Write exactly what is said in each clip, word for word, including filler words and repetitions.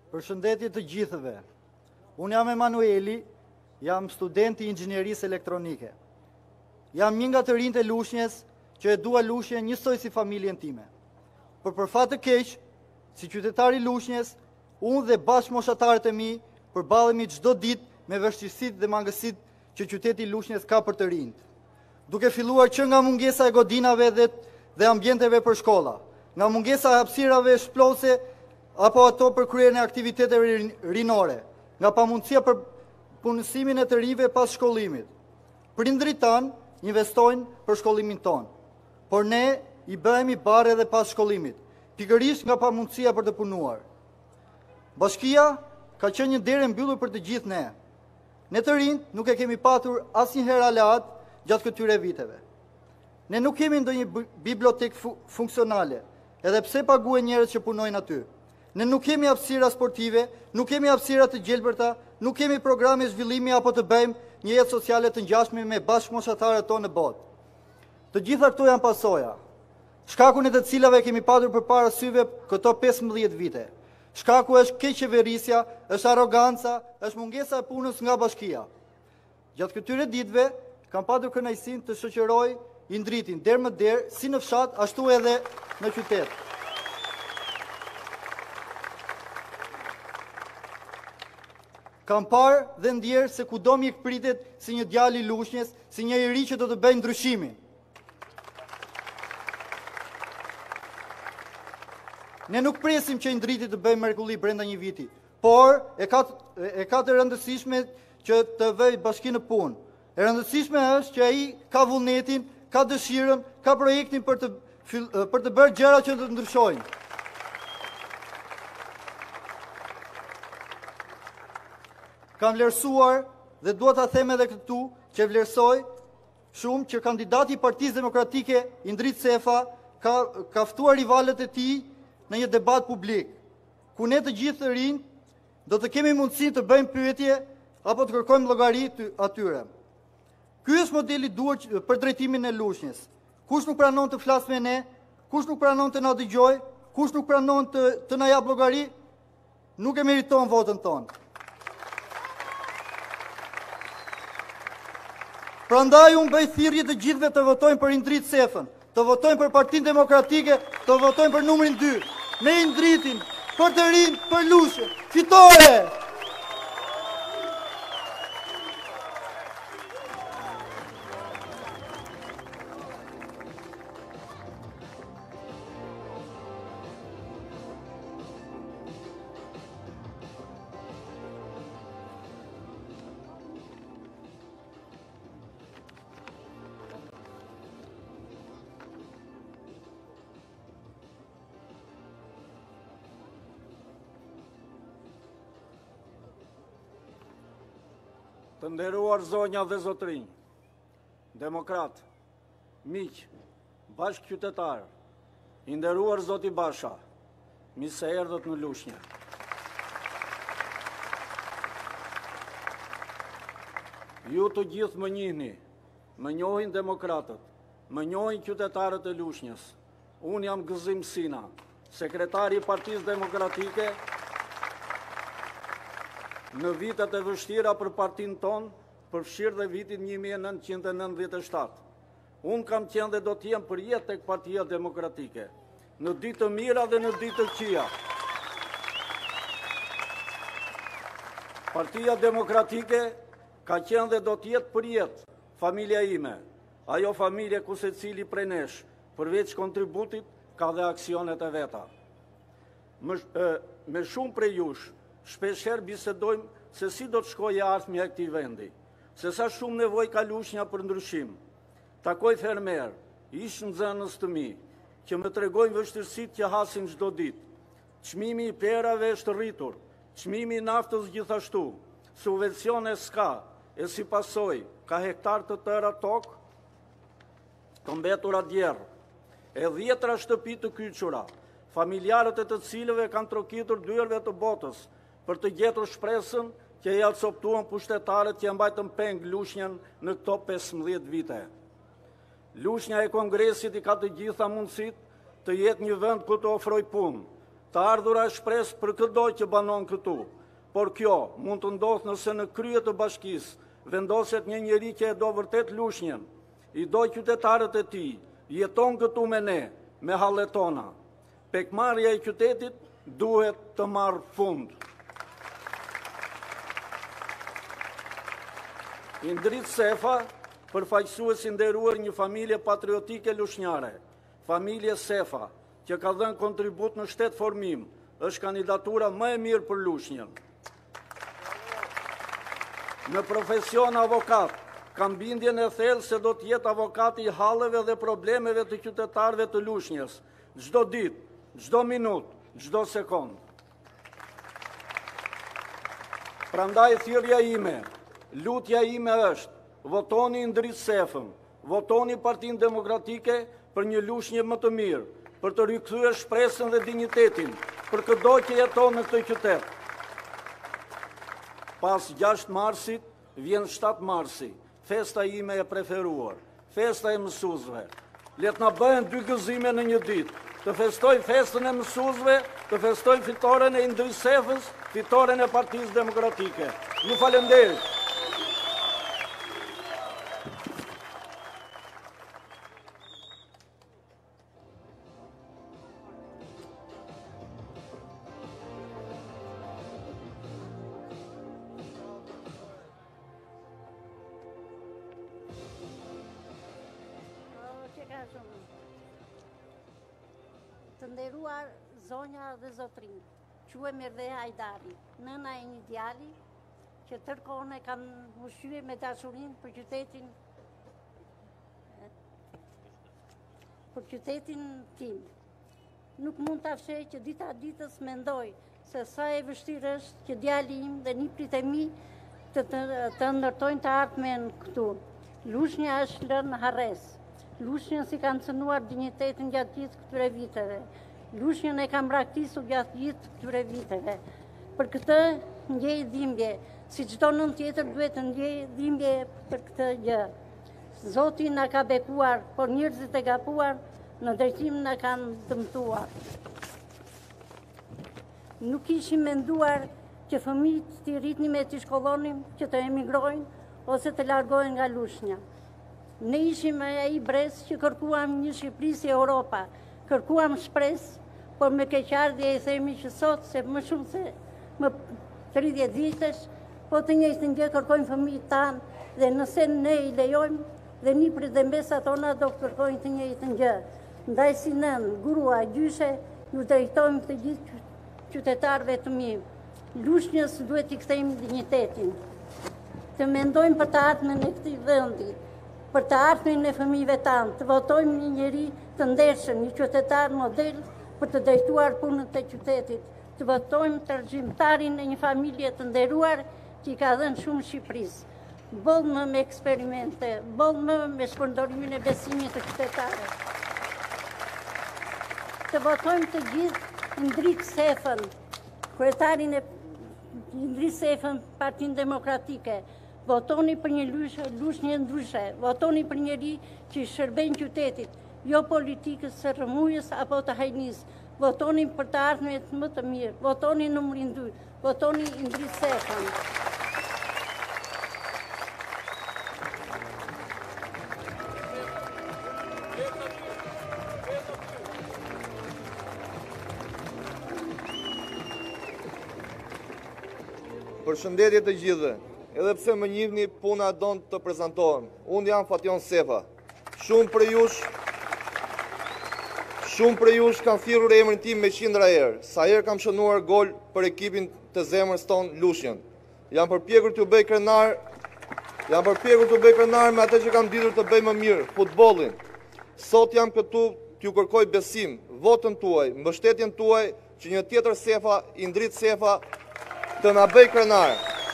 Përshëndetje të gjithëve. Unë jam Emanueli, jam student i inxhinierisë elektronike. Jam një nga të rinjtë e Lushnjës që e dua Lushnjën njësoj si familjen time. Por për fat të keq, si qytetar i Lushnjës, unë dhe bashkëmoshatarët e mi përballemi çdo ditë me vështirësitë dhe mangësitë që qyteti i Lushnjës ka për të rinjt. Duke filluar që nga mungesa e godinave dhe, dhe ambienteve për shkolla, nga mungesa e hapësirave shplose apo ato për kryen e aktiviteteve rinore, nga pamundësia për punësimin e të rinjve pas shkollimit. Prindrit tanë investojnë për shkollimin tonë, por ne i bëhemi bare edhe pas shkollimit, pikërisht nga pamundësia për të punuar. Bashkia ka qenë një derë mbyllur për të gjithë ne. Ne të rinjt nuk e kemi patur asnjëherë aleat gjatë këtyre viteve. Ne nuk kemi ndonjë bibliotek fu funksionale, edhe pse paguhen njerëz që punojnë aty. Ne nuk kemi hapësira sportive, nuk kemi hapësira të gjelbërta, nuk kemi programe zhvillimi apo të bëjmë një jetë sociale të ngjashme me bashkëmoshatarët tonë në botë. Të gjitha këto janë pasoja, shkakun e të cilave kemi patur përpara syve këto pesëmbëdhjetë vite. Shkaku është keqeverisja, është arroganca, është mungesa e punës nga bashkia. Gjatë këtyre ditëve kam patur kënaqësinë të shoqëroj Indritin derë më derë, si në fshat, ashtu edhe në qytet. Kam parë dhe ndjerë se kudo mjek pritet si një djalë i Lushnjës, si një i ri që do të bëjë ndryshimin. Ne nuk presim që Indriti të bëjë mrekulli brenda një viti, por e ka, e ka të rëndësishme që të vëjë bashkinë në punë. E rëndësishme është që ai ka vullnetin, ka dëshirën, ka projektin për të, për të bërë gjëra që të ndryshojnë. Kam vlerësuar dhe dua ta them edhe këtu që vlerësoj shumë që kandidati i Partisë Demokratike Indrit Sefa ka, ka ftuar rivalët e tij në një debat publik, ku ne të gjithë të rinj do të kemi mundësi të bëjmë pyetje apo të kërkojmë llogari atyre. Ky është modeli duhur për drejtimin e Lushnjës. Kush nuk pranon të flasë me ne, kush nuk pranon të na dëgjojë, kush nuk pranon të, të na jap llogari, nuk e meriton votën tonë. Prandaj unë bëj thirrje të gjithëve të votojnë për Indrit Sefën, të votojnë për Partinë Demokratike, të votojnë për numrin dy. Me Indritin, për të rinj, për Lushnjën. Fitore! Të nderuar zonja dhe zotrinj, demokrat, miq, bashkëqytetar, i nderuar zoti Basha, mirë se erdhët në Lushnjë. Ju të gjithë më njihni, më njohin demokratët, më njohin qytetarët e Lushnjës. Unë jam Gëzim Sina, sekretari i Partisë Demokratike. Në vitet e vështira për partinë tonë, përfshirë dhe vitin një mijë e nëntëqind e nëntëdhjetë e shtatë. Unë kam qenë dhe do t'jem për jetë tek Partia Demokratike, në ditë të mira dhe në ditë të këqija. Partia Demokratike ka qenë dhe do t'jetë për jetë familja ime, ajo familje ku secili prej nesh, përveç kontributit, ka dhe aksionet e veta. Me, me shumë prej jush, shpesher bisedojmë se si do të shkojë ardhmja e këtij vendi, se sa shumë nevoj ka Lushnja për ndryshim. Takoj fermer, ish nxënës të mi, që më tregojnë vështirësitë që hasin çdo ditë. Çmimi i perave është rritur, çmimi i naftës gjithashtu, subvencione s'ka, e si pasojë ka hektar të tëra tokë të mbetura djerë, e dhjetra shtëpi të kyçura, familjarët e të cilëve kanë trokitur dyerve të botës, për të gjetur shpresën që ja coptuan pushtetarët që mbajtën peng Lushnjën në këto pesëmbëdhjetë vite. Lushnja e Kongresit i ka të gjitha mundësit të jetë një vend ku të ofroj punë, Të ardhura shpresë për çdo që banon këtu, por kjo mund të ndodhë nëse në krye të bashkisë vendoset një njeri që e do vërtet Lushnjën, i do qytetarët e tij, jeton këtu me ne, me hallet tona. Pekmarrja e qytetit duhet të marrë fund. Indrit Sefa, përfaqësues i nderuar një familje patriotike lushnjare, familje Sefa, që ka dhënë kontribut në shtet formim, është kandidatura më e mirë për Lushnjën. Në profesion avokat, kam bindjen e thellë se do të jetë avokati i halleve dhe problemeve të qytetarëve të Lushnjës, çdo ditë, çdo minutë, çdo sekond. Prandaj thirrja ime, lutja ime është, votoni Indrit Sefën, votoni Partinë Demokratike për një Lushnjë më të mirë, për të rikthyer shpresën dhe dinjitetin për çdo që jeton në këtë qytet. Pas gjashtë marsit vjen shtatë marsi, festa ime e preferuar, festa e mësuesve. Le të na bëhen dy gëzime në një ditë, të festoj festën e mësuesve, të festoj fitoren e Indrit Sefës, fitoren e Partisë Demokratike. Ju falenderoj. Të nderuar zonja dhe zotrin, quhem Erdhea Hajdari, nëna e një djali që tërkohën e kam ushqyer me dashurinë për qytetin për qytetin tim. Nuk mund ta fshej që dita ditës mendoj se sa e vështirë është që djali im dhe niprit e mi të, të, të ndërtojnë të ardhmen këtu. Lushnja është lënë harres. Lushnjën si kanë cënuar dinjitetin gjatë gjithë këtyre viteve. Lushnjën e kanë braktisur gjatë gjithë këtyre viteve. Për këtë ndjej dhimbje, si çdo nën tjetër duhet të ndjej dhimbje për këtë gjë. Zoti na ka bekuar, por njerëzit e gabuar në drejtim na kanë dëmtuar. Nuk ishim menduar që fëmijët të rritnim e të shkollonim, që të emigrojnë ose të largohen nga Lushnja. Ne ishim e ai brez që kërkuam një Shqipëri si Europa, kërkuam shpresë, por me keqardhje e themi që sot, se më shumë se më tridhjetë vitesh, po të njëjtën gjë kërkojnë fëmijët tanë, dhe nëse ne i lejojmë, dhe niprit dhe mbesat tona do kërkojnë të njëjtën gjë. Ndaj si nën, grua, gjyshe, ju drejtojmë të gjithë qytetarëve të mi. Lushnjës duhet i kthejmë dinjitetin. Të mendojmë për të ardhmen e këtij vendi, për të ardhmen e fëmijëve tanë, të votojmë një njeri të ndershëm, një qytetar model për të drejtuar punën e qytetit, të votojmë tërgjimtarin e një familje të nderuar që i ka dhënë shumë Shqipërisë. Boll më me eksperimente, boll më me shpërndorimin e besimit të qytetarëve. Të votojmë të gjithë Indrit Sefën, kryetarin e Indrit Sefën, Partinë Demokratike. Votoni për një Lushnjë ndryshe, votoni për njeri që i shërben qytetit, jo politikës së rrëmujës apo të hajnisë. Votoni për të ardhmet më të mirë, votoni numrin dy, votoni Indrit Sefën. Përshëndetje të gjithëve. Edhe pse më njihni, puna don të prezantohem. Unë jam Fation Sefa. Shumë për jush, shumë për jush kanë thirrur emrin tim me qindra herë. Sa herë kam shënuar gol për ekipin të zemrës tonë Lushnjën. Jam përpjekur t'ju bëj krenar, jam përpjekur t'ju bëj krenar me atë që kam ditur të bëj më mirë, futbollin. Sot jam këtu t'ju kërkoj besim, votën tuaj, mbështetjen tuaj që një tjetër Sefa, Indrit Sefa, të na bëj krenar.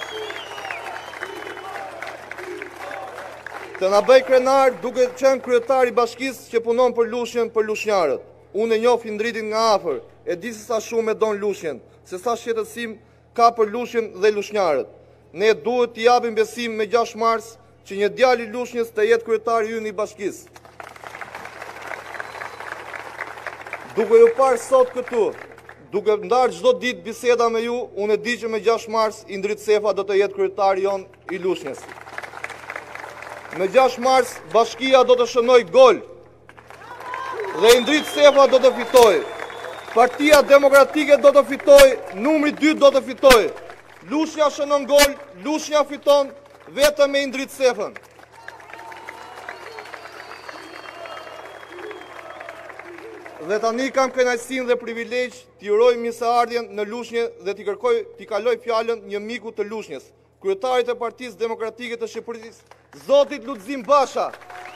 Të na bëj krenar duke qenë kryetar i bashkisë që punon për Lushnjën, për lushnjarët. Unë e njoh Indritin nga afër, e di se sa shumë e don Lushnjën, se sa shqetësim ka për Lushnjën dhe lushnjarët. Ne duhet t'i japim besim me gjashtë mars që një djalë i Lushnjës të jetë kryetari ynë i bashkisë. Duke ju parë sot këtu, Duke ndarë çdo ditë biseda me ju, unë e di që me gjashtë mars Indrit Sefa do të jetë kryetari jon i Lushnjës. Me gjashtë mars bashkia do të shënoj gol dhe Indrit Sefa do të fitoj. Partia Demokratike do të fitoj, numri dy do të fitoj. Lushnja shënon gol, Lushnja fiton vetëm me Indrit Sefën. Dhe tani kam kënaqësinë dhe privilegj t'i uroj mirëseardhjen në Lushnjë dhe t'i kërkoj t'i kaloj fjalën një miku të Lushnjës, kryetarit të Partisë Demokratike të Shqipërisë, Zotit Lulzim Basha.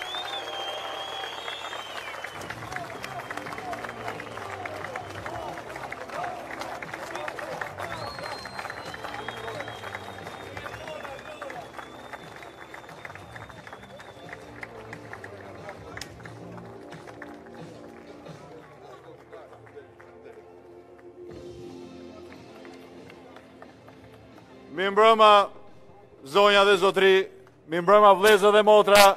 Mi mbrëma, zonja dhe zotri, mi mbrëma vlezë dhe motra.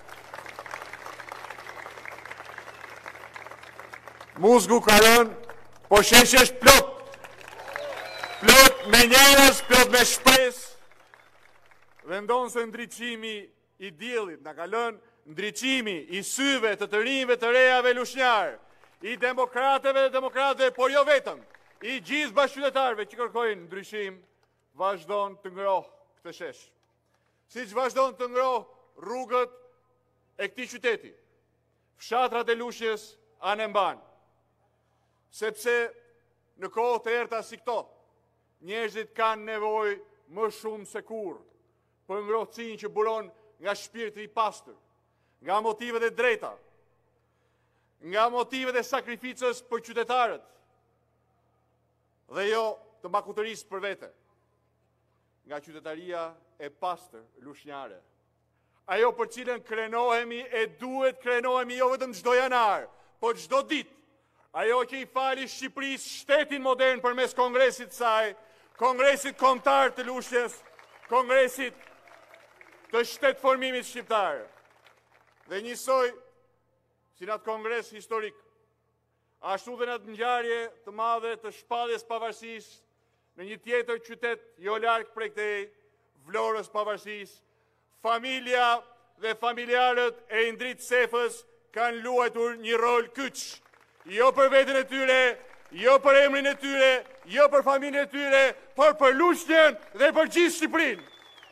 Muzgu ka rënë, po sheshesh plot. Plot me njerëz, plot me shpresë. Dhe ndonë se ndriçimi i diellit na ka lënë ndriçimi i syve të të rinjve të rejave lushnjar, i demokrateve dhe demokrateve, por jo vetëm, i gjithë bashkëqytetarëve që kërkojnë ndryshim, vazhdon të ngrohë këtë shesh. Si që vazhdon të ngrohë rrugët e këtij qyteti, fshatrat e Lushnjës anë mban. Sepse në kohë të errta si këto, njerëzit kanë nevojë më shumë se kurrë për ngrohtësinë që buron nga shpirti i pastër, nga motivet e drejta, nga motivet e sakrificës për qytetarët, dhe jo të makutërisë për vete, nga qytetaria e pastër lushnjare. Ajo për cilën krenohemi e duhet krenohemi jo vetëm çdo janar, por çdo ditë. Ajo që i fali Shqipërisë shtetin modern përmes kongresit saj, kongresit kombëtar të Lushnjës, kongresit të shtetformimit shqiptar. Dhe njësoj si në atë kongres historik, ashtu dhe në atë ngjarje të madhe të shpalljes pavarësisë në një tjetër qytet jo larg prej këtej, Vlorës pavarësisë, familja dhe familjarët e Indrit Sefës kanë luajtur një rol kyç, jo për veten e tyre, jo për emrin e tyre, jo për familjen e tyre, por për Lushnjën dhe për gjithë Shqipërinë.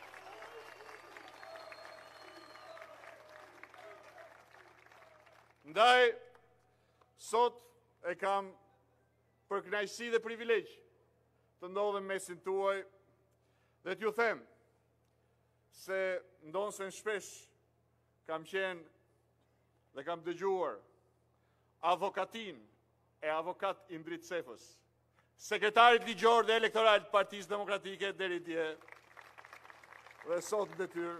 Ndaj, sot e kam për kënaqësi dhe privilegj të ndodhem mesin tuaj dhe t'ju them se ndonë se në shpesh kam qenë dhe kam dëgjuar avokatin e avokat Indrit Sefës, sekretarit ligjor dhe elektoral të Partisë Demokratike deri dje, dhe sot në detyrë,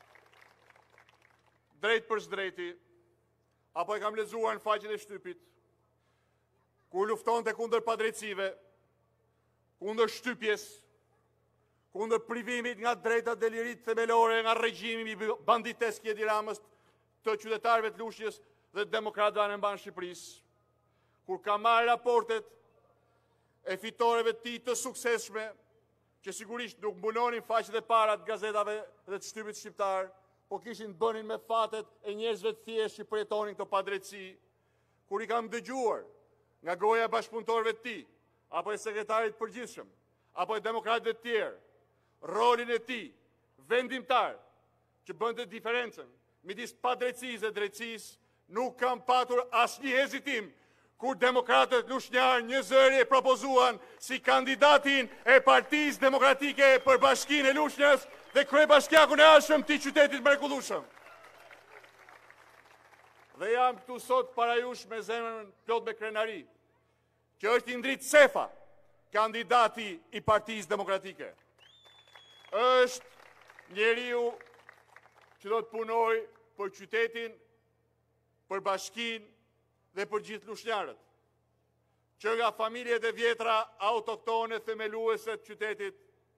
drejt për shdrejti, apo e kam lexuar në faqen e shtypit, ku lufton të kundër padrejtësive, kundër shtypjes, kundër privimit nga drejta delirit themelore, nga regjimi banditesk i Edi Ramës të qytetarëve të Lushnjës dhe demokratëve anë mban Shqipërisë, kur ka marrë raportet e fitoreve të tij të suksesshme, që sigurisht nuk mbunonin faqet e para të gazetave dhe të shtypit shqiptar, po kishin bënin me fatet e njerëzve të thjeshtë që përjetonin këto padrejtësi, kur i kam dëgjuar nga goja e bashkëpunëtorëve të tij, apo e sekretarit përgjithshëm, apo e demokratëve të tjerë, rolin e tij vendimtar që bënte diferencën midis padrejtësisë dhe drejtësisë, nuk kam patur asnjë hezitim kur demokratët lushnjar një zëri e propozuan si kandidatin e Partisë Demokratike për Bashkinë e Lushnjës dhe kryebashkiakun e arshëm të qytetit mrekullueshëm. Dhe jam këtu sot para jush me zemrën plot me krenari, që është Indrit Sefa, kandidati i Partisë Demokratike. Është njeriu që do të punoj për qytetin, për bashkinë dhe për gjithë lushnjarët, që nga familjet e vjetra autoktone themeluese të qytetit,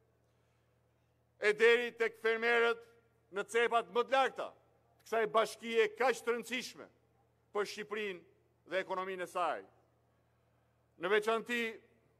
e deri tek fermerët në cepat më të larta, të kësaj bashkie kaq të rëndësishme për Shqipërinë dhe ekonominë e saj. Në veçanti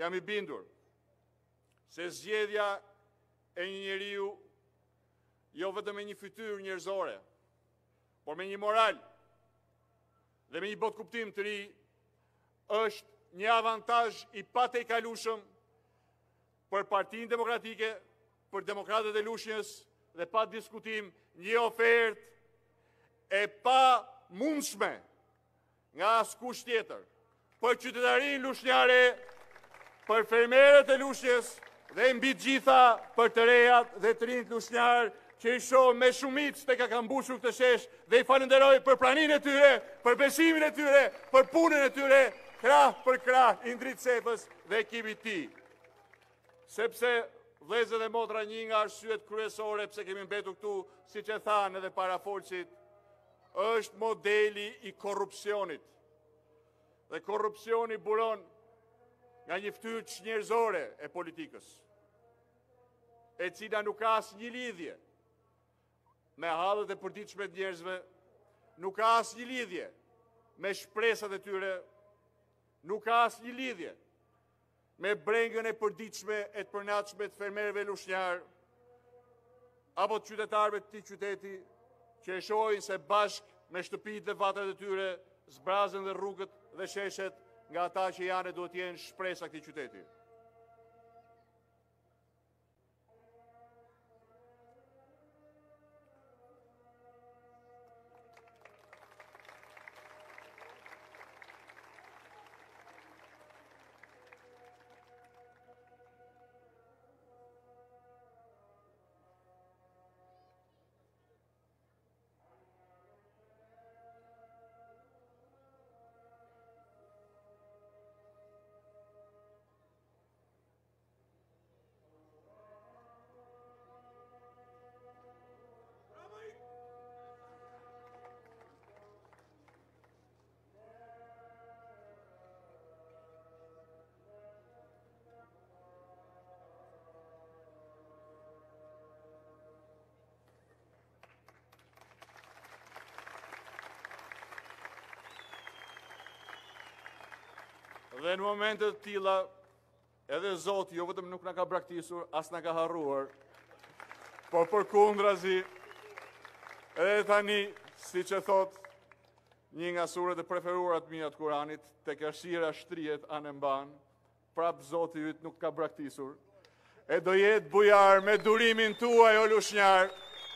jam i bindur se zgjedhja e një njeriu jo vetëm me një fytyrë njerëzore, por me një moral dhe me një botë kuptim të ri, është një avantazh i patejkalueshëm për Partinë Demokratike, për demokratët e Lushnjës dhe pa diskutim një ofertë e pa mundshme nga askush tjetër për qytetarinë lushnjare, për fermerët e Lushnjës dhe mbi të gjitha për të rejat dhe të rinjt lushnjar që i shoh me shumicë tek ka kanë mbushur këtë shesh dhe i falenderoj për praninë e tyre, për besimin e tyre, për punën e tyre, krah për krah, Indrit Sefës dhe ekipit të tij. Sepse vëllezër dhe motra, një nga arsyet kryesore pse kemi mbetur këtu, siç e thanë edhe parafolësit, është modeli i korrupsionit. Dhe korrupsioni buron nga një fytyrë çnjerëzore e politikës, e cila nuk ka asnjë lidhje me hallet e përditshme të njerëzve, nuk ka asnjë lidhje me shpresat e tyre, nuk ka asnjë lidhje me brengën e përditshme e të përnatshme të fermerëve lushnjar apo të qytetarëve të këtij qyteti që e shohin se bashkë me shtëpitë dhe vatrat e tyre zbrazën dhe rrugët dhe sheshet nga ata që janë e duhet jenë shpresa këtij qyteti. Dhe në momentet të tilla, edhe Zoti jo vetëm nuk na ka braktisur, as na ka harruar, por përkundrazi, edhe tani, siç e thot një nga suret e preferuara të mia të Kuranit, tek errësira shtrihet anë mban, prap Zoti yt nuk ka braktisur. E do jetë bujar me durimin tuaj o lushnjar,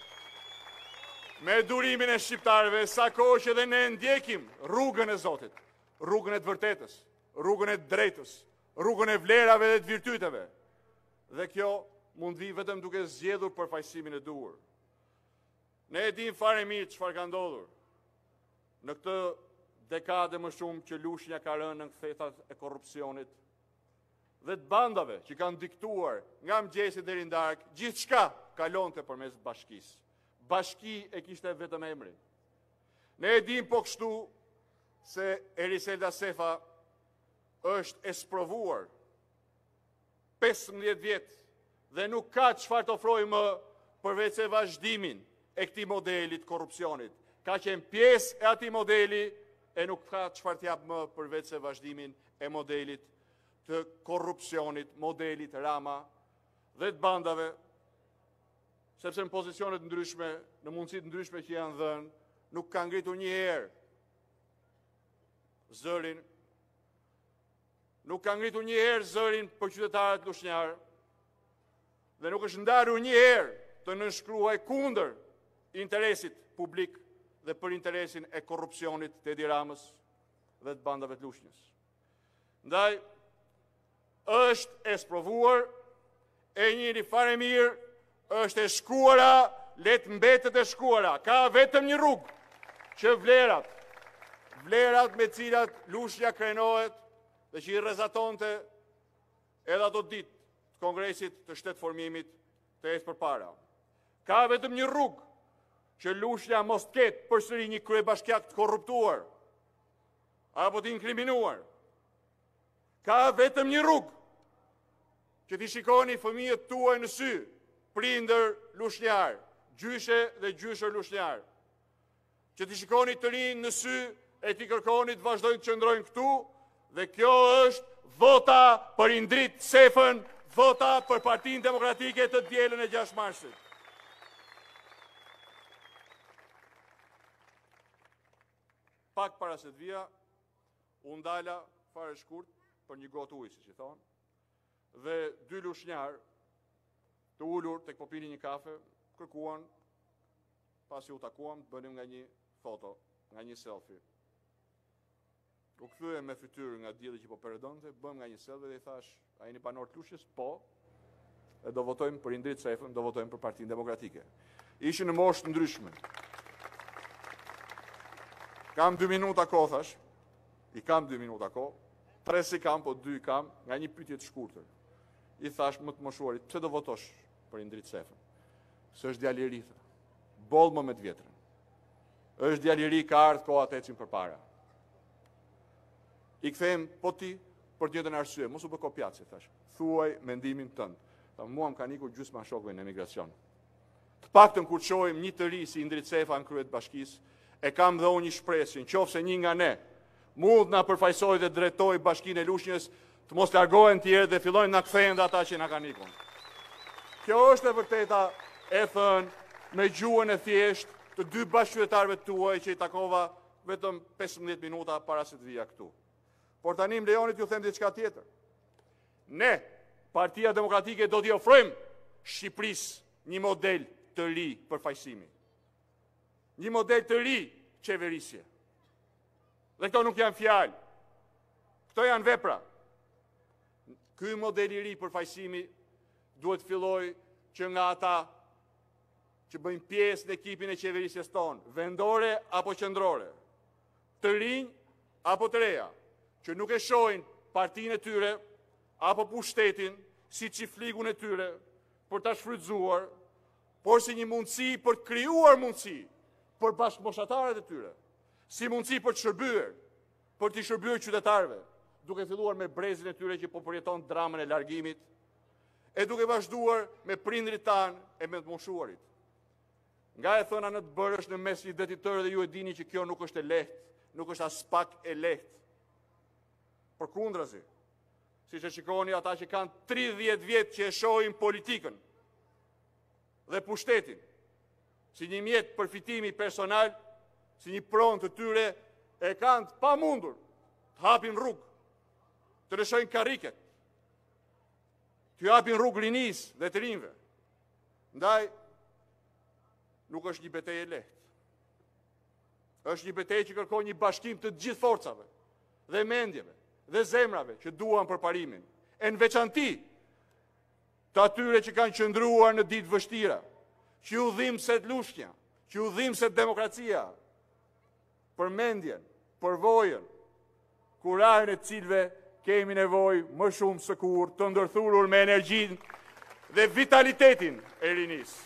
me durimin e shqiptarëve, sa kohë që dhe ne ndjekim rrugën e Zotit, rrugën e të vërtetës, rrugën e drejtës, rrugën e vlerave dhe të virtyteve. Dhe kjo mund vi vetëm duke zgjedhur përfaqësimin e duhur. Ne e dim fare mirë çfarë ka ndodhur në këtë dekadë më shumë që Lushnja ka rënë në kthetat e korrupsionit dhe të bandave që kanë diktuar nga mëngjesi deri në darkë, gjithçka kalonte përmes bashkisë. Bashki e kishte vetëm emrin. Ne e dim po kështu se Eriselda Sefa është e sprovuar pesëmbëdhjetë vjet dhe nuk ka çfarë të ofrojë më përveç se vazhdimin e këtij modeli të korrupsionit. Ka qenë pjesë e atij modeli e nuk ka çfarë të jap më përveç se vazhdimin e modelit të korrupsionit, modelit Rama dhe të bandave, sepse në pozicionet ndryshme, në mundësitë ndryshme që janë dhënë, nuk ka ngritur një herë zërin Nuk ka ngritur një herë zërin për qytetarët lushnjar dhe nuk është ndarur një herë të nënshkruaj kundër interesit publik dhe për interesin e korrupsionit të Edi Ramës dhe të bandave të Lushnjës. Ndaj, është e sprovuar, e njëri fare mirë, është e shkuara, let mbetet e shkuara. Ka vetëm një rrugë që vlerat, vlerat me cilat Lushnja krenohet, dhe që i rrezatonte edhe ato ditë të kongresit të shtetëformimit të ecë përpara. Ka vetëm një rrugë që Lushnja mos të ketë përsëri një kryebashkiak të korruptuar apo të inkriminuar. Ka vetëm një rrugë që t'i shikoni fëmijët tuaj në sy, prindër lushnjar, gjyshe dhe gjyshër lushnjar. Që t'i shikoni të rinë në sy e t'i kërkoni të vazhdojnë të qëndrojnë këtu. Dhe kjo është vota për Indrit Sefën, vota për Partinë Demokratike të dielën e gjashtë marsit. Pak para se të vija, u ndala fare shkurt për një gotë ujë, siç i thonë, dhe dy lushnjarë të ulur tek po pinin një kafe, kërkuan, pasi u takuam, të bënim nga një foto, nga një selfie. U kthye me fytyrë nga dielli që po perëndonte, bëm nga një selfie dhe i thash, a jeni banor të lushjes? Po. E do votojmë për Indrit Sefën, do votojmë për Partinë Demokratike. Ishin në moshë të ndryshme. Kam dy minuta kohë, thash, i kam dy minuta kohë, tre si kam, po dy kam, nga një pyetje të shkurtër. I thash më të moshuarit, pse do votosh për Indrit Sefën? Se është djalë i ri, boll më me të vjetrën. Është djalë i ri, ka ardhur koha të ecim përpara. I kthehem, po ti, për të njëjtën arsye, mos u bë kopjaci, thash. Thuaj mendimin tënd. Tha, mua më kanë ikur gjysma shokëve në emigracion. Të paktën kur shohim një të ri si Indrit Sefa në krye të bashkisë, e kam dhe unë një shpresë, nëse një nga ne mund na përfaqësoj dhe drejtoj Bashkinë e Lushnjës, të mos largohen tjerë dhe fillojnë na kthehen ata që na kanë ikur. Kjo është e vërteta, e thënë me gjuhën e thjeshtë të dy bashkëqytetarëve tuaj që i takova vetëm pesëmbëdhjetë minuta para se të vija këtu. Por tani më lejoni t'ju them diçka tjetër. Ne, Partia Demokratike, do t'i ofrojmë Shqipërisë një model të ri përfaqësimi. Një model të ri qeverisje. Dhe këto nuk janë fjalë. Këto janë vepra. Ky model i ri përfaqësimi duhet filloj që nga ata që bëjnë pjesë në ekipin e qeverisjes tonë, vendore apo qendrore, të rinj apo të reja, që nuk e shohin partinë e tyre apo pushtetin si çifligun e tyre për ta shfrytzuar, por si një mundësi për të krijuar mundësi për bashkëmoshatarët e tyre, si mundësi për të shërbyer, për të shërbyer qytetarëve, duke filluar me brezin e tyre që po përjeton dramën e largimit, e duke vazhduar me prindrit tanë e me të moshuarit. Nga e thëna në të bërësh në mes një detitor dhe ju e dini që kjo nuk është e lehtë, nuk është as pak e lehtë. Përkundrazi, si që shikoni ata që kanë tridhjetë vjet që e shohin politikën dhe pushtetin, si një mjet përfitimi personal, si një pronë të tyre, e kanë të pamundur të hapin rrugë, të lëshojnë karriket, të hapin rrugë rinis dhe të rinjve. Ndaj, nuk është një betejë e lehtë. Është një betejë që kërkon një bashkim të gjithë forcave dhe mendjeve dhe zemrave që duan përparimin. E në veçanti të atyre që kanë qëndruar në ditë vështira, që u dhimbset Lushnja, që u dhimbset demokracia, për mendjen, për vojën, kurajën e cilve kemi nevojë më shumë së kur të ndërthurur me energjinë dhe vitalitetin e rinisë.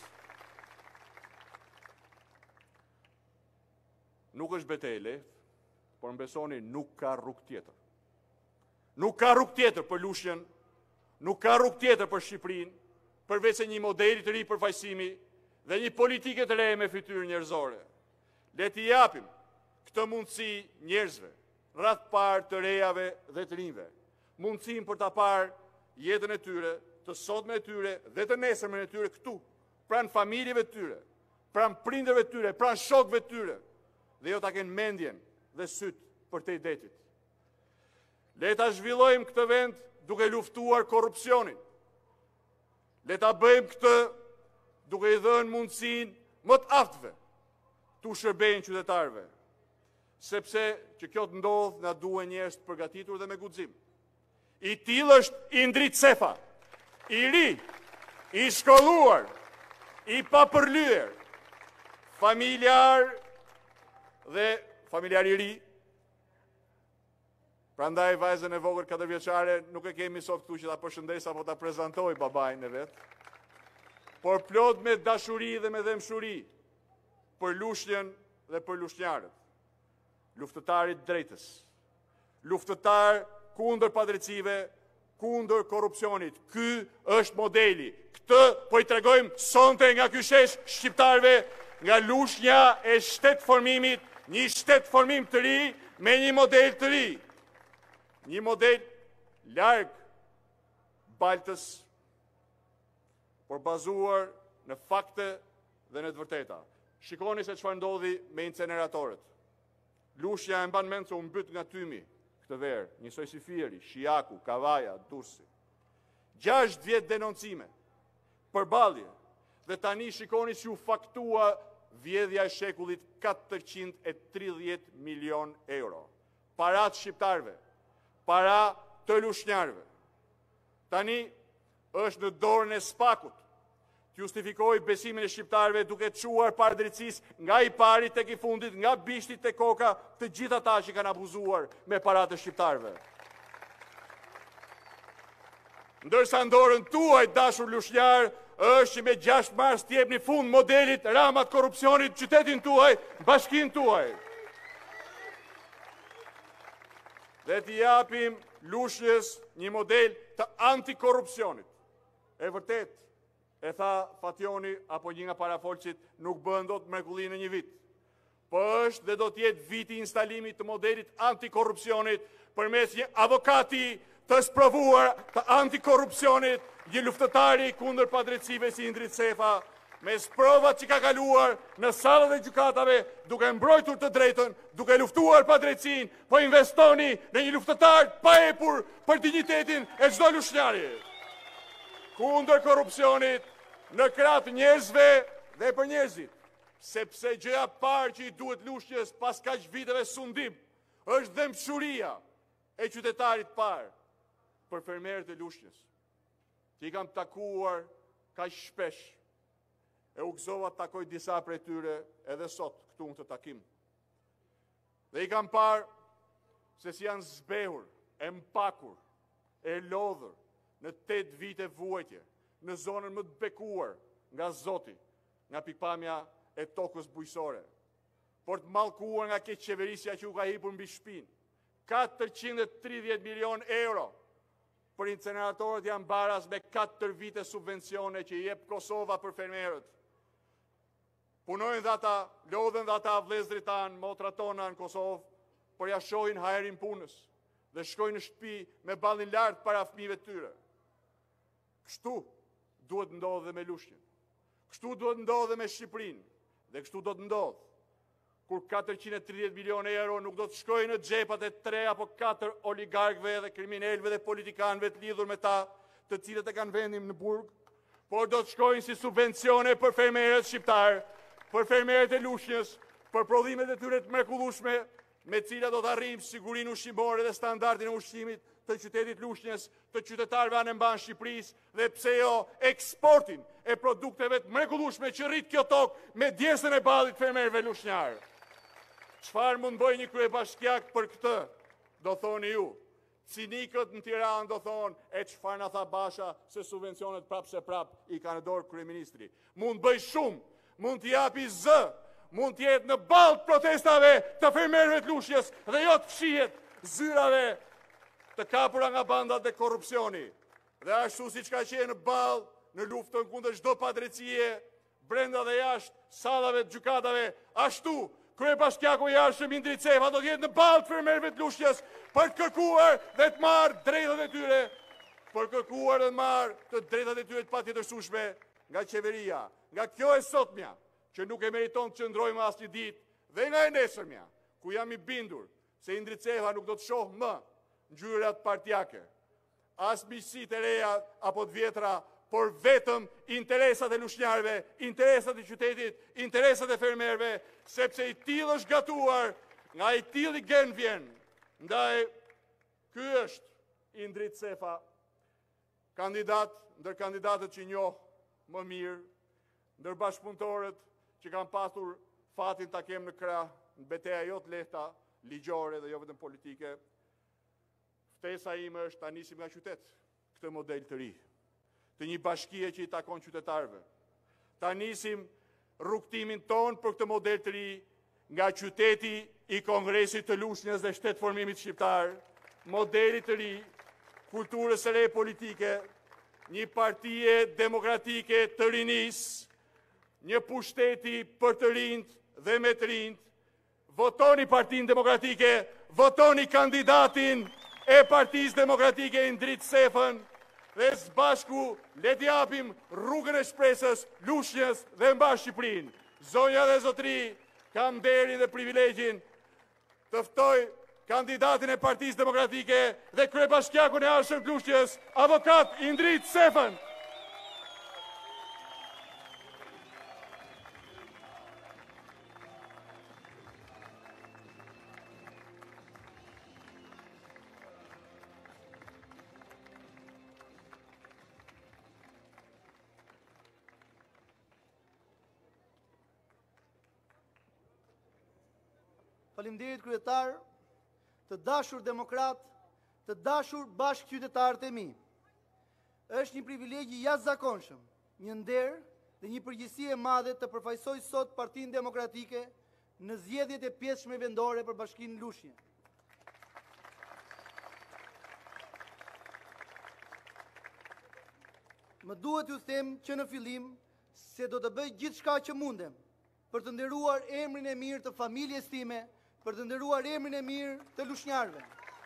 Nuk është betejë e lehtë, por më besoni nuk ka rrugë tjetër. Nuk ka rrugë tjetër për Lushnjën, nuk ka rrugë tjetër për Shqipërinë, përveç se një modeli të ri përfaqësimi dhe një politike të re me fytyrë njerëzore. Le t'i japim këtë mundësi njerëzve, rreth parë të rejave dhe të rinjve, mundësinë për ta parë jetën e tyre, të sotme e tyre dhe të nesërmen e tyre këtu, pranë familjeve të tyre, pranë prindërve të tyre, pranë shokëve të tyre, dhe jo ta kenë mendjen dhe syt për te detit. Le ta zhvillojmë këtë vend duke luftuar korrupsionin. Le ta bëjmë këtë duke i dhënë mundësinë më të aftëve tu shërbejnë qytetarëve. Sepse që kjo të ndodh na duhen njerëz të përgatitur dhe me guxim. I tillë është Indrit Sefa, i ri, i shkolluar, i papërlyer, familjar dhe familjar i ri. Prandaj vajzën e vogël katër vjeçare nuk e kemi sot këtu që ta përshëndes apo ta prezantoj babain e vet, por plot me dashuri dhe me dëmshuri për Lushnjën dhe për lushnjarët. Luftëtarit drejtës, luftëtar kundër padrejtësive, kundër korrupsionit. Ky është modeli. Këtë po i tregojmë sonte nga ky shesh shqiptarëve, nga Lushnja e shtet formimit, një shtet formim të ri me një model të ri. Një model larg baltës, por bazuar në fakte dhe në të vërteta. Shikoni se çfarë ndodhi me inceneratorët. Lushja e mban mend se u mbyt nga tymi këtë verë, njësoj si Fieri, Shiaku, Kavaja, Durrësi. gjashtë vjet denoncime, përballje, dhe tani shikoni si u faktua vjedhja e shekullit katërqind e tridhjetë milion euro. Parat shqiptarve, para të lushnjarve. Tani është në dorën e Spakut të justifikoj besimin e shqiptarve duke çuar pardrejtësisë nga i pari tek i fundit, nga bishti tek koka, të gjithë ata që kanë abuzuar me paratë e shqiptarve. Ndërsa ndorën tuaj, dashur lushnjar, është që me gjashtë mars t'jepni fund modelit ramat korrupsionit qytetin tuaj, bashkinë tuaj. Dhe t'i japim lushnjës një model të antikorrupsionit. E vërtet, e tha Fationi apo një nga parafolqit, nuk bën dot mrekulli në një vit. Po është dhe do t'jetë viti instalimit të modelit antikorrupsionit përmes një avokati të sprovuar të antikorrupsionit, një luftëtari kundër padrejtësive si Indrit Sefa, me sprovat që ka kaluar në salët e gjykatave, duke mbrojtur të drejtën, duke luftuar padrejtësinë, po investoni në një luftëtar pa epur për dignitetin e çdo lushnjari. Kundër korrupsionit, në krah të njerëzve dhe për njerëzit, sepse gjëja parë që i duhet lushnjës pas kaq viteve sundim, është dëmshuria e qytetarit parë për fermerët e lushnjës, që i kam takuar kaq shpesh, e u gëzova të takoj disa prej tyre edhe sot këtu në të takim. Dhe i kam parë se si janë zbehur, e mpakur, e lodhur në tetë vite vuajtje, në zonën më të bekuar nga Zoti, nga pikpamja e tokës bujqësore, por të mallkuar nga keq qeverisja që u ka hipur mbi shpinë. katërqind e tridhjetë milion euro për inceneratorët janë baraz me katër vite subvencione që i jep Kosova për fermerët. Punojnë dhe ata, lodhen dhe ata vëllezërit tanë, motrat tona në Kosovë, por ja shohin hajerin punës dhe shkojnë në shtëpi me ballin lart para fëmijëve të tyre. Kështu duhet ndodhë dhe me lushnjën. Kështu duhet ndodhë dhe me Shqipërinë. Dhe kështu do të ndodhë kur katërqind e tridhjetë milion euro nuk do të shkojnë në xhepat e tre apo katër oligarkëve dhe kriminalëve dhe politikanëve të lidhur me ta, të cilët e kanë vendin në burg, por do të shkojnë si subvencione për fermerët shqiptar, për fermerët e lushnjës, për prodhimet e tyre të mrekullueshme, me cilat do të arrijmë sigurinë ushqimore dhe standardin e ushqimit të qytetit Lushnjës, të qytetarëve anë mban Shqipërisë, dhe pse jo eksportin e produkteve të mrekullueshme që rrit kjo tokë me djesën e ballit fermerëve lushnjar. Çfarë mund bëj një kryebashkiak për këtë? Do thoni ju. Cinikët në Tiranë do thonë, e çfarë na tha Basha se subvencionet prapë se prapë i ka në dorë kryeministri. Mund bëj shumë, mund t'i japi zë, mund t'jetë në ballë protestave të fermerëve të Lushnjës dhe jo të fshihet zyrave të kapura nga bandat dhe korrupsioni. Dhe ashtu siç ka qenë në ballë në luftën kundër çdo padrejtësie, brenda dhe jashtë sallave të gjykatave, ashtu kryebashkiaku i jashtëm Indrit Sefa do të jetë në ballë të fermerëve të Lushnjës për të kërkuar dhe të marrë drejtat e tyre, për kërkuar dhe të marrë të drejtat e tyre të patjetërsueshme nga qeveria, nga kjo e sotmja, që nuk e meriton të qëndrojmë asnjë ditë, dhe nga e nesërmja, ku jam i bindur se Indrit Sefa nuk do të shohë më ngjyrat partijake, as miqësitë e reja apo të vjetra, por vetëm interesat e lushnjarëve, interesat e qytetit, interesat e fermerëve, sepse i tillë është gatuar, nga i tillë i gën vjen. Ndaj, ky është Indrit Sefa, kandidat ndër kandidatët që njoh më mirë, ndër bashkëpunëtorët që kanë pasur fatin ta kem në krah në betejë jo të lehta, ligjore dhe jo vetëm politike. Ftesa ime është ta nisim nga qytet këtë model të ri, të një bashkie që i takon qytetarëve. Ta nisim rrugtimin ton për këtë model të ri nga qyteti i Kongresit të Lushnjës dhe shtetformimit shqiptar, modelit të ri, kulturës së re politike, një partie demokratike të rinisë, një pushteti për të rinjt dhe me të rinjt. Votoni Partinë Demokratike, votoni kandidatin e Partisë Demokratike Indrit Sefën dhe së bashku le t'japim rrugën e shpresës Lushnjës dhe mba Shqipërinë. Zonja dhe zotri, kam nderin dhe privilegjin të ftoj kandidatin e Partisë Demokratike dhe kryebashkiakun e Arshëm të Lushnjës, avokat Indrit Sefën. Faleminderit kryetar, të dashur demokrat, të dashur bashkëqytetarët e mi. Është një privilegj i jashtëzakonshëm, një nder dhe një përgjegjësi e madhe të përfaqësoj sot Partinë Demokratike në zgjedhjet e pjesshme vendore për Bashkinë Lushnjë. Më duhet ju them që në fillim se do të bëj gjithçka që mundem për të nderuar emrin e mirë të familjes time, për të nderuar emrin e mirë të lushnjarëve.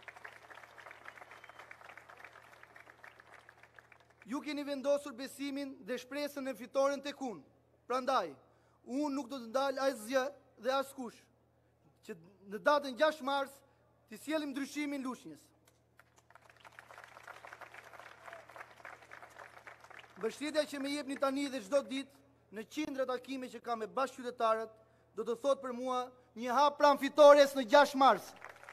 Ju keni vendosur besimin dhe shpresën në fitoren tek unë. Prandaj, unë nuk do të ndal asgjë dhe askush që në datën gjashtë mars të sjellim ndryshimin Lushnjës. Mbështetja që më jepni tani dhe çdo ditë në qindra takime që kam me bashkëqytetarët do të thotë për mua një hap pranë fitores në gjashtë mars.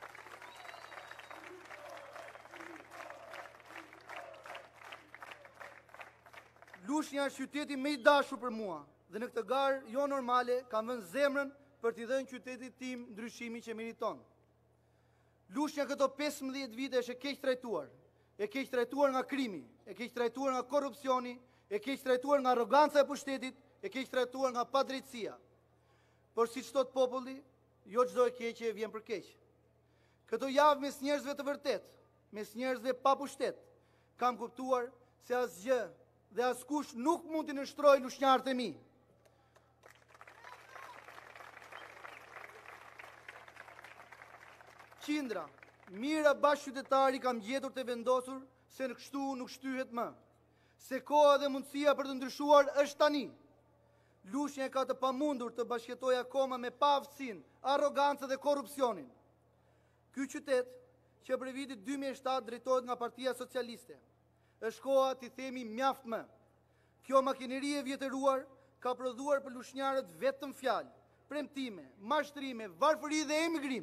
Lushnja është qyteti më i dashur për mua dhe në këtë garë jo normale kam vënë zemrën për t'i dhënë qytetit tim ndryshimin që meriton. Lushnja këto pesëmbëdhjetë vite është e keq trajtuar, e keq trajtuar nga krimi, e keq trajtuar nga korrupsioni, e keq trajtuar nga arroganca e pushtetit, e keq trajtuar nga padrejtësia. Por si çdo populli, jo çdo e keqe vjen për keq. Këto javë mes njerëzve të vërtet, mes njerëzve pa pushtet, kam kuptuar se asgjë dhe askush nuk mund t'i nështrojë lushnjarët e mi. Qindra, mira bashkëqytetari kam gjetur të vendosur se në kështu nuk shtyhet më, se koha dhe mundësia për të ndryshuar është tani. Lushnja ka të pamundur të bashkëjetoj akoma me pavësin, arrogancë dhe korrupsionin. Ky qytet, që për vitit dy mijë e shtatë drejtohet nga Partia Socialiste, është koha t'i themi mjaft më. Kjo makineri e vjetëruar ka prodhuar për lushnjarët vetëm fjalë, premtime, mashtrime, varfëri dhe emigrim.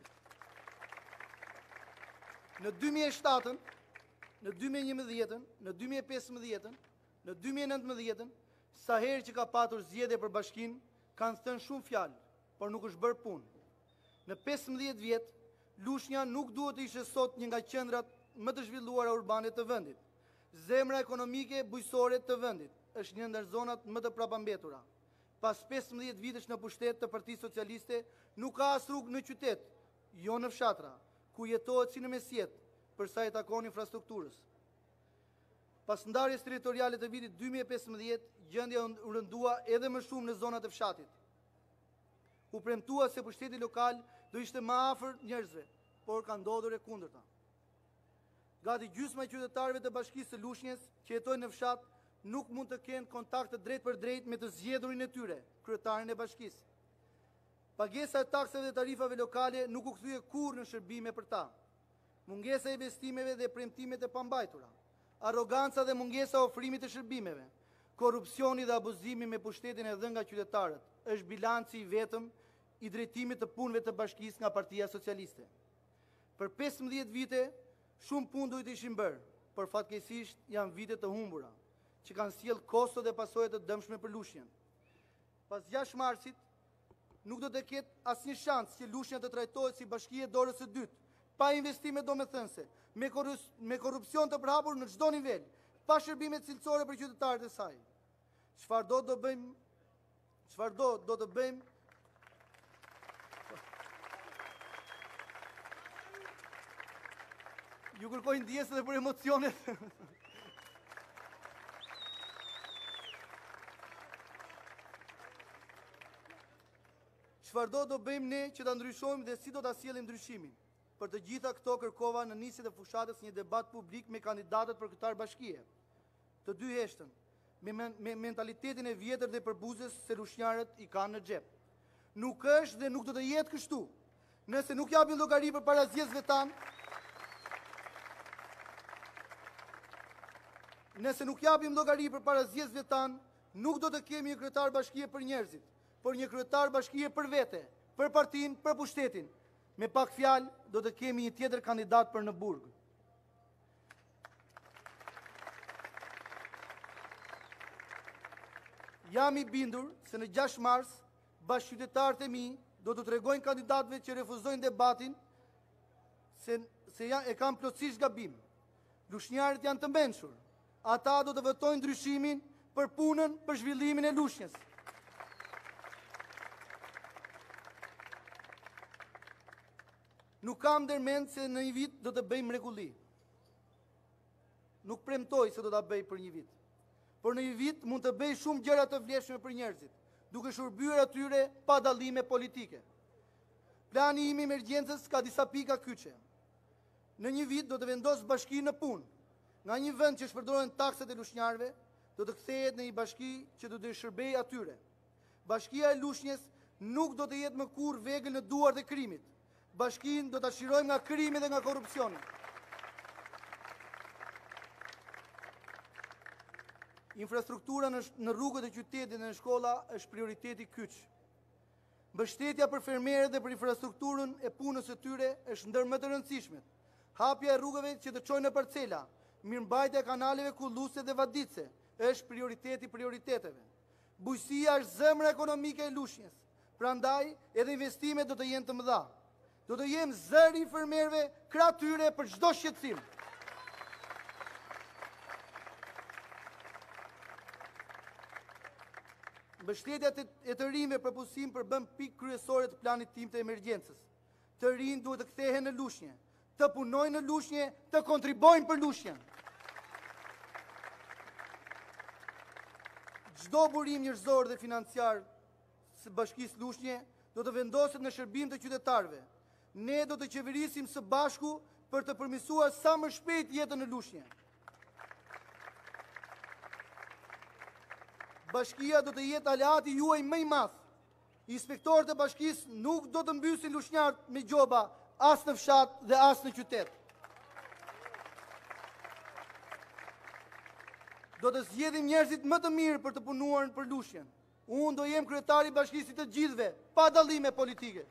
Në dy mijë e shtatën, në dy mijë e njëmbëdhjetën, në dy mijë e pesëmbëdhjetën, në dy mijë e nëntëmbëdhjetën, sa herë që ka patur zgjedhje për bashkinë, kanë thënë shumë fjalë, por nuk është bërë punë. Në pesëmbëdhjetë vjet, Lushnja nuk duhet të ishte sot një nga qendrat më të zhvilluara urbane të vendit. Zemra ekonomike bujqësore të vendit është një ndër zonat më të prapambetura. Pas pesëmbëdhjetë vitesh në pushtet të Partisë Socialiste, nuk ka as rrugë në qytet, jo në fshatra, ku jetohet si në mesjet, për sa i takon infrastrukturës. Pas ndarjes territoriale të vitit dy mijë e pesëmbëdhjetë, gjendja u rëndua edhe më shumë në zonat e fshatit. U premtua se pushteti lokal do ishte më afër njerëzve, por ka ndodhur e kundërta. Gati gjysma e qytetarëve të Bashkisë së Lushnjës që jetojnë në fshat nuk mund të kenë kontakt të drejt për drejt me të zgjedhurin e tyre, kryetarin e bashkisë. Pagesa e taksave dhe tarifave lokale nuk u kthye kurrë në shërbime për ta. Mungesa e investimeve dhe premtimet e pambajtura, arroganca dhe mungesa e ofrimit të shërbimeve, korrupsioni dhe abuzimi me pushtetin e dhënë nga qytetarët, është bilanci i vetëm i drejtimit të punëve të bashkisë nga Partia Socialiste. Për pesëmbëdhjetë vite, shumë punë duhet ishin bërë, por fatkeqësisht janë vite të humbura, që kanë sjellë kosto dhe pasojë të dëmshme për Lushnjën. Pas gjashtë marsit, nuk do të ketë asnjë shans që Lushnja të trajtohet si bashki e dorës së dytë, pa investime domethënëse, me, me korrupsion të përhapur në çdo nivel, pa shërbime cilësore për qytetarët e saj. Çfarë do të bëjmë? Çfarë do do të bëjmë? Ju kërkoj ndjesë dhe për emocionet. Çfarë do të bëjmë ne që ta ndryshojmë dhe si do ta sjellim ndryshimin? Për të gjitha këto kërkova në nisje të fushatës një debat publik me kandidatët për kryetar bashkie. Të dy heshtën, me, me mentalitetin e vjetër dhe përbuzës se lushnjarët i kanë në xhep. Nuk është dhe nuk do të jetë kështu. Nëse nuk japin llogari për para zgjedhjeve tanë, nëse nuk japim llogari për para zgjedhjeve tanë, nuk do të kemi një kryetar bashkie për njerëzit, por një kryetar bashkie për vete, për partinë, për pushtetin. Me pak fjalë, do të kemi një tjetër kandidat për në burg. Jam i bindur se në gjashtë mars, bashkëqytetarët e mi do të tregojnë kandidatëve që refuzojnë debatin se, se ja, e kanë plotësisht gabim. Lushnjarët janë të mençur. Ata do të votojnë ndryshimin për punën, për zhvillimin e lushnjës. Nuk kam ndërmend se në një vit do të bëj mrekulli. Nuk premtoj se do ta bëj për një vit. Por në një vit mund të bëj shumë gjëra të vlefshme për njerëzit, duke shërbyer atyre pa dallime politike. Plani im i emergjencës ka disa pika kyçe. Në një vit do të vendos bashki në punë. Nga një vend që shpërdoren takset e lushnjarëve, do të kthehet në një bashki që do të shërbejë atyre. Bashkia e lushnjës nuk do të jetë më kurrë vegël në duart e krimit. Bashkinë do të shirojmë nga krimi dhe nga korupcioni. Infrastruktura në, në rrugët e qytetit dhe në shkolla është prioriteti kyç. Mbështetja për fermerët dhe për infrastrukturën e punës së tyre është ndër më të rëndësishmet. Hapja e rrugëve që të çojnë në parcela, mirëmbajtja e kanaleve kulluese dhe vaditse është prioriteti prioriteteve. Bujqësia është zemra ekonomike e lushnjës. Prandaj edhe investimet do të jenë të mëdha. Do të jem zëri i fermerëve, krah tyre për çdo shqetësim. Mbështetja e të rinjve për përputhsim përbën pikë kryesore të planit tim të emergjencës. Të rinj duhet të kthehen në lushnjë, të punojnë në lushnjë, të kontribojnë për lushnjën. Çdo burim njerëzor dhe financiar së bashkisë lushnje do të vendoset në shërbim të qytetarëve. Ne do të qeverisim së bashku për të përmirësuar sa më shpejt jetën në lushnje. Bashkia do të jetë aleati juaj më i madh. Inspektorët e bashkisë nuk do të mbysin lushnjarët me gjoba as në fshat dhe as në qytet. Do të zgjedhim njerëzit më të mirë për të punuar për lushnjën. Unë do jem kryetari i bashkisë të gjithëve, pa dallime politike.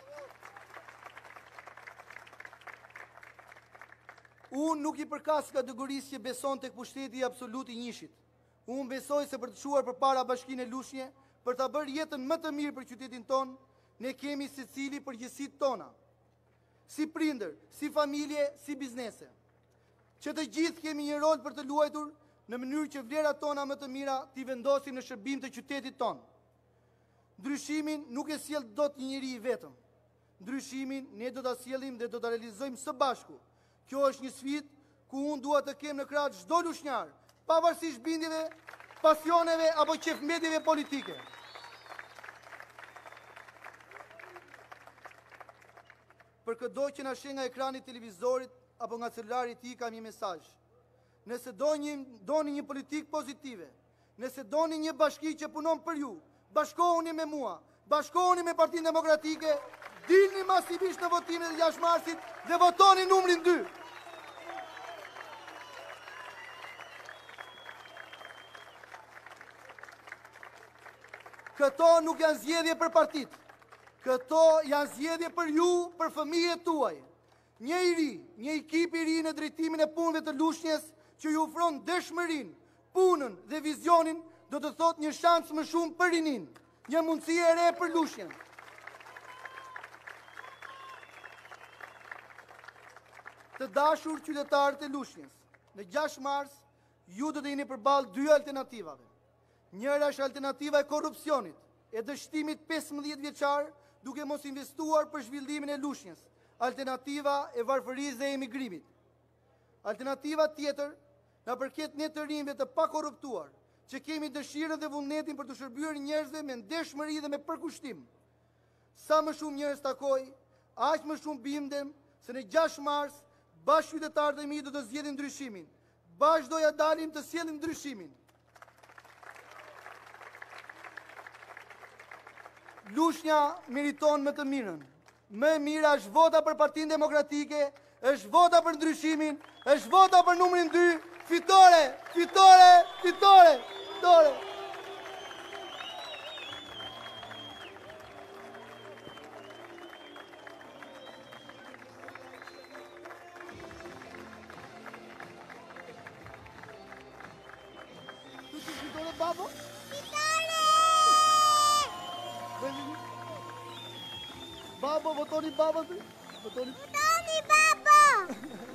Unë nuk i përkas kategorisë që beson tek pushteti i absolut i njëshit. Unë besoj se për të shuar për para bashkinë e lushnje, për të bërë jetën më të mirë për qytetin ton, ne kemi secili përgjegjësitë tona. Si prindër, si familje, si biznese. Që të gjithë kemi një rol për të luajtur në mënyrë që vlerat tona më të mira t'i vendosim në shërbim të qytetit ton. Ndryshimin nuk e sjell dot një njeri i vetëm. Ndryshimin ne do ta sjellim dhe do ta realizojmë së bashku. Kjo është një sfidë ku unë dua të kem në krah çdo lushnjar, pavarësisht bindjeve, pasioneve apo qefmedjeve politike. Për çdo që na sheh nga ekrani i televizorit apo nga celulari i tij kam një mesazh. Nëse doni doni një politikë pozitive, nëse doni një bashki që punon për ju, bashkohuni me mua, bashkohuni me Partinë Demokratike, dilni masivisht në votimin e gjashtë marsit dhe votoni numrin dy. Këto nuk janë zgjedhje për partitë. Këto janë zgjedhje për ju, për fëmijët tuaj. Një i ri, një ekip i ri në drejtimin e punëve të lushnjës që ju ofron dëshmërinë, punën dhe vizionin do të thotë një shans më shumë për rinin, një mundësi e re për lushnjën. Të dashur qytetarët e lushnjës, në gjashtë mars ju do të jeni përballë dy alternativave. Njëra është alternativa e korrupsionit, e dështimit pesëmbëdhjetë vjeçar duke mos investuar për zhvillimin e lushnjës. Alternativa e varfërisë dhe emigrimit. Alternativa tjetër na përket ne të rinjve të pakorruptuar, që kemi dëshirën dhe vullnetin për të shërbyer njerëzve me ndeshmëri dhe me përkushtim. Sa më shumë njerëz takoj, aq më shumë bindem se në gjashtë mars, bashkë qytetarët e mi do të zgjedhin ndryshimin. Bashkë doja dalim të sjellim ndryshimin. Lushnja meriton më të mirën. Më e mira është vota për Partinë Demokratike, është vota për ndryshimin, është vota për numrin dy, fitore, fitore, fitore, fitore. Tu ti fitore, babo? Babo, votoni babo? Votoni Votoni babo!